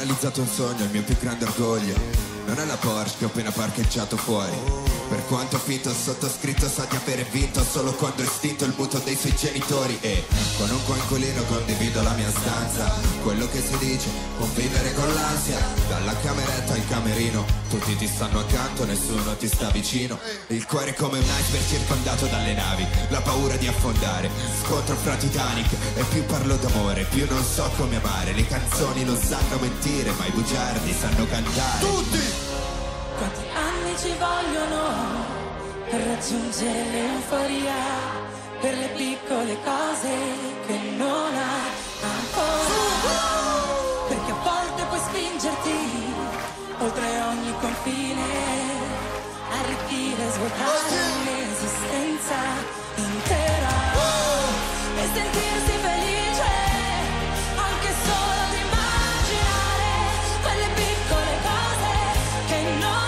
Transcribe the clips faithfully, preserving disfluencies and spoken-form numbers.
realizzato un sogno, il mio più grande orgoglio. Non è la Porsche che ho appena parcheggiato fuori. Per quanto finto il sottoscritto sa di avere vinto solo quando ho estinto il mutuo dei suoi genitori. E con un coinquilino condivido la mia stanza. Quello che si dice, convivere con l'ansia. Dalla cameretta al camerino, tutti ti stanno accanto, nessuno ti sta vicino. Il cuore come un iceberg circondato dalle navi. La paura di affondare, scontro fra Titanic. E più parlo d'amore, più non so come amare. Le canzoni non sanno mentire, ma i bugiardi sanno cantare. Tutti! Quanti anni ci vogliono per raggiungere l'euforia, per le piccole cose che non hai ancora, perché a volte puoi spingerti oltre ogni confine, arricchire, svuotare l'esistenza intera e sentirsi felice anche solo di immaginare quelle piccole cose che non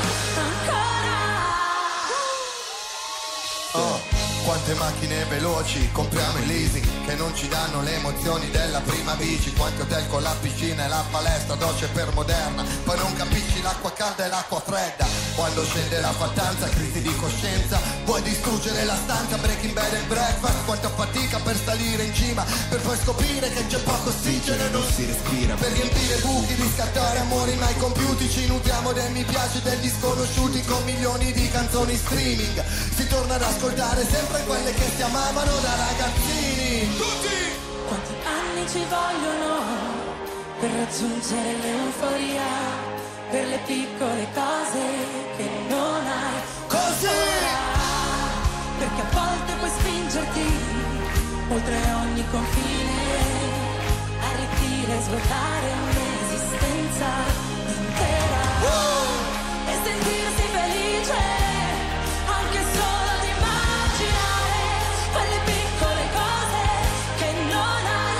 quante macchine veloci compriamo in leasing che non ci danno le emozioni della prima bici. Quanti hotel con la piscina e la palestra, dolce per moderna. Poi non capisci l'acqua calda e l'acqua fredda. Quando scende la fattanza, crisi di coscienza. Vuoi distruggere la stanza, breaking bed e breakfast. Quanta fatica per salire in cima, per poi scoprire che c'è poco ossigeno e non si respira. Per riempire buchi, riscattare amori mai compiuti. Ci nutriamo del mi piace degli sconosciuti con milioni di canzoni streaming. Si torna ad ascoltare sempre quelle che si amavano da ragazzini. Tutti! Quanti anni ci vogliono per raggiungere l'euforia, per le piccole cose che non hai ancora, perché a volte puoi spingerti oltre ogni confine, arricchire e svuotare un'esistenza intera e sentirsi felice anche solo di immaginare quelle piccole cose che non hai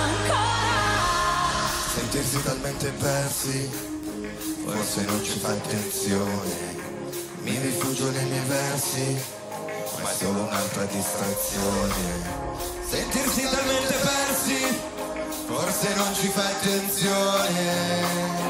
ancora. Sentirsi talmente persi, forse non ci fa attenzione. Mi rifugio nei miei versi, ma è solo un'altra distrazione. Sentirsi talmente persi, forse non ci fa attenzione.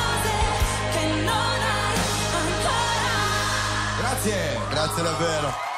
Grazie, grazie davvero.